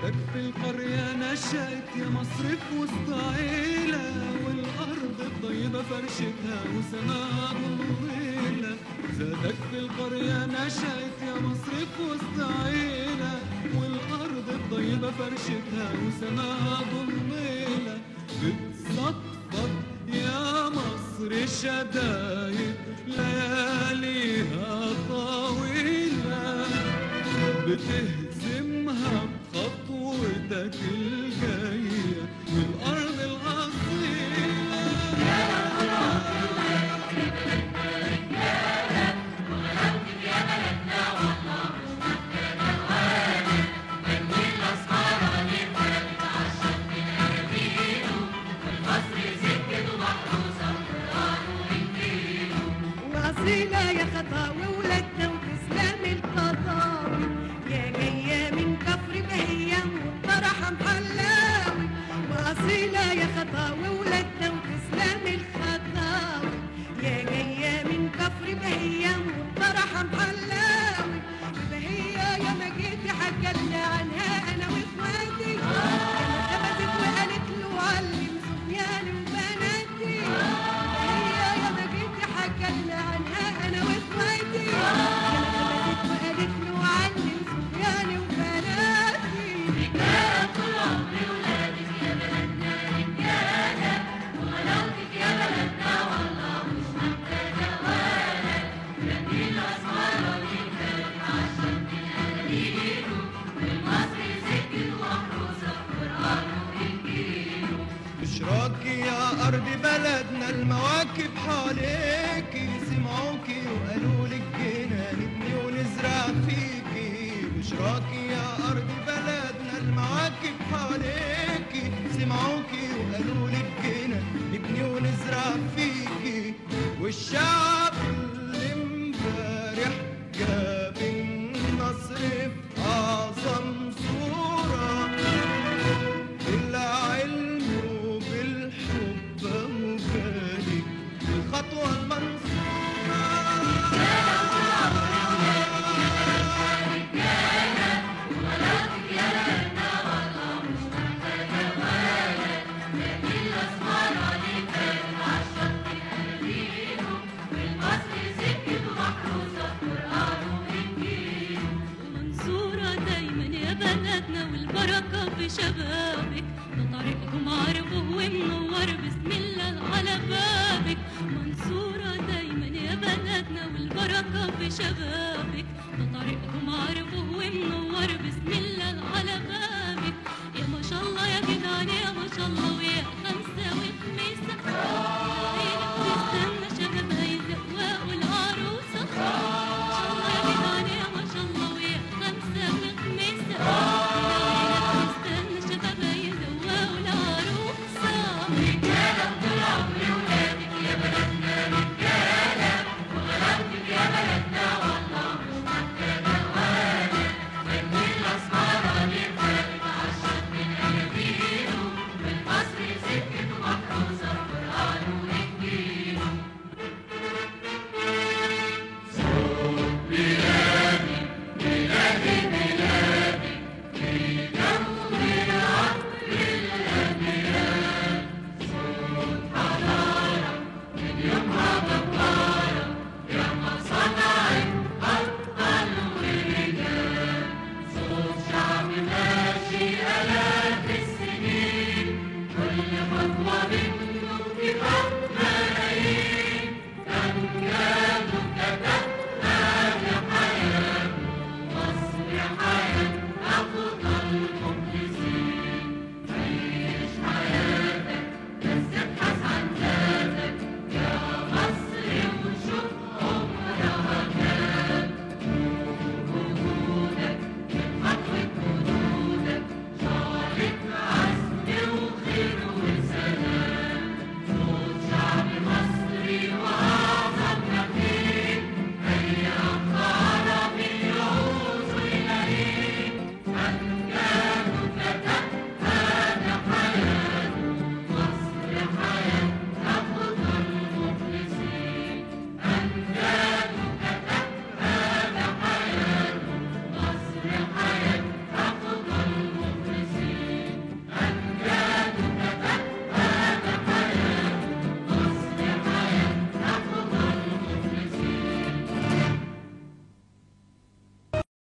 زادك في القرية نشأت يا مصر في وسط عيلة، والأرض الطيبة فرشتها وسماها ضليلة. زادك في القرية نشأت يا مصر في وسط عيلة، والأرض الطيبة فرشتها وسماها ضليلة. بتصفر يا مصر شدايد لياليها طويلة، بتهزمها بخطوتك الجاية والأرض الأصيلة. وأصيلة يا خطاوي ولادنا وتسلم القضاوي، يا جاية من كفر بهية وطرحة محلاوي. وأصيلة يا خطاوي ولادنا وتسلم الخطاوي، يا جاية من كفر بهية وطرحة محلاوي. بهية يا ما جيتي حكتنا عنها أنا وإخواتي، يا ما ثبتت وقالت له علم صبياني وبناتي. بهية يا ما جيتي حكتنا عنها أنا وإخواتي، يا ما ثبتت وقالت له علم صبياني وبناتي. رجالة طول عمري ولادك يا بلدنا رجالة، وغلاوتك يا بلدنا والله مش محتاجة ولد. جميل الأسمراني كانت عشان من أناديله، والمصري سكت ومحروسة قرآن وإنجيله. بشراكي يا أرض بلدنا المواكب حواليكي، سمعوكي وقالوا لك جينا نبني ونزرع فيكي. بشراكي يا أرض بلدنا المواكب حواليكي، سمعوكي وقالوا لك جينا نبني ونزرع فيكي. والشعب اللي امبارح جاب النصر في أعظم صورة، بالعلم وبالحب وجالي الخطوة المنصورة. منصورة دايما يا بلدنا والبركة في شبابك، ده طريقكم عربه ومنور بسم الله على بابك. منصورة دايما يا بلدنا والبركة في شبابك،